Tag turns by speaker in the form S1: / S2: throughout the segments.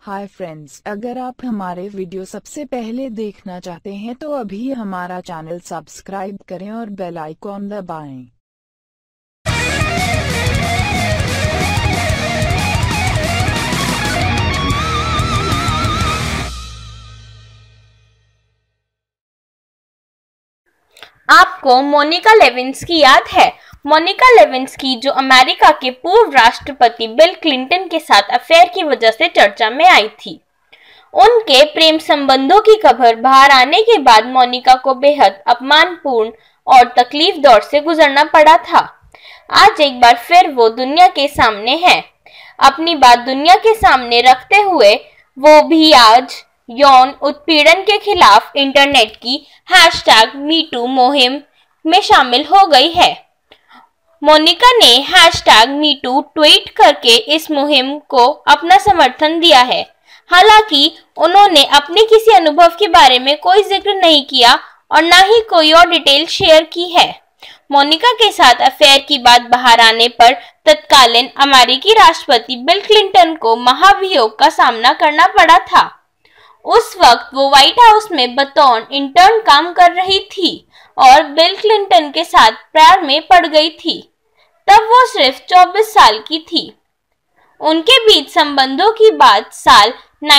S1: Hi friends, अगर आप हमारे वीडियो सबसे पहले देखना चाहते हैं तो अभी हमारा चैनल सब्सक्राइब करें और बेल आइकॉन दबाएं।
S2: आपको मोनिका लेविन्स्की याद है? मोनिका लेविन्स्की जो अमेरिका के पूर्व राष्ट्रपति बिल क्लिंटन के साथ अफेयर की वजह से चर्चा में आई थी। उनके प्रेम संबंधों की खबर बाहर आने के बाद मोनिका को बेहद अपमानपूर्ण और तकलीफ दौर से गुजरना पड़ा था। आज एक बार फिर वो दुनिया के सामने है। अपनी बात दुनिया के सामने रखते हुए वो भी आज यौन उत्पीड़न के खिलाफ इंटरनेट की #MeToo मुहिम में शामिल हो गई है। मोनिका ने #MeToo ट्वीट करके इस मुहिम को अपना समर्थन दिया है। हालांकि उन्होंने अपने किसी अनुभव के बारे में कोई जिक्र नहीं किया और न ही कोई और डिटेल शेयर की है। मोनिका के साथ अफेयर की बात बाहर आने पर तत्कालीन अमेरिकी राष्ट्रपति बिल क्लिंटन को महाभियोग का सामना करना पड़ा था। उस वक्त वो व्हाइट हाउस में बतौर इंटर्न काम कर रही थी और बिल क्लिंटन के साथ प्यार में पड़ गई थी। तब वो सिर्फ 24 साल की थी। उनके बीच संबंधों की बात साल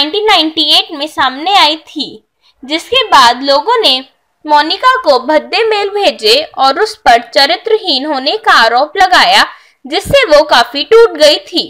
S2: 1998 में सामने आई थी, जिसके बाद लोगों ने मोनिका को भद्दे मेल भेजे और उस पर चरित्रहीन होने का आरोप लगाया, जिससे वो काफी टूट गई थी।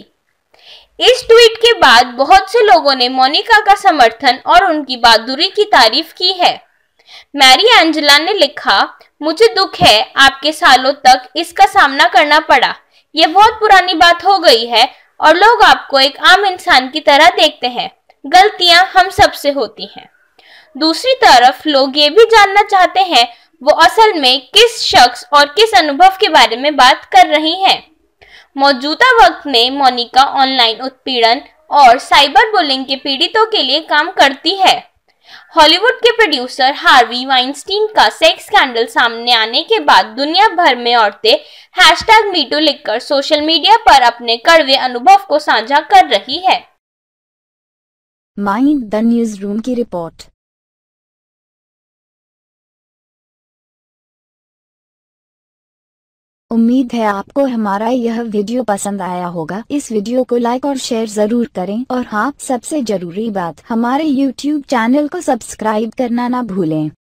S2: इस ट्वीट के बाद बहुत से लोगों ने मोनिका का समर्थन और उनकी बहादुरी की तारीफ की है। मैरी एंजेला ने लिखा, मुझे दुख है आपके सालों तक इसका सामना करना पड़ा। ये बहुत पुरानी बात हो गई है और लोग आपको एक आम इंसान की तरह देखते हैं। गलतियां हम सबसे होती हैं। दूसरी तरफ लोग ये भी जानना चाहते हैं वो असल में किस शख्स और किस अनुभव के बारे में बात कर रही हैं। मौजूदा वक्त में मोनिका ऑनलाइन उत्पीड़न और साइबर बुलिंग के पीड़ितों के लिए काम करती है। हॉलीवुड के प्रोड्यूसर हार्वी वाइनस्टीन का सेक्स स्कैंडल सामने आने के बाद दुनिया भर में औरतें #MeToo लिखकर सोशल मीडिया पर अपने कड़वे अनुभव को साझा कर रही है।
S1: माइंड द न्यूज रूम की रिपोर्ट। उम्मीद है आपको हमारा यह वीडियो पसंद आया होगा। इस वीडियो को लाइक और शेयर जरूर करें और हाँ, सबसे जरूरी बात, हमारे YouTube चैनल को सब्सक्राइब करना ना भूलें।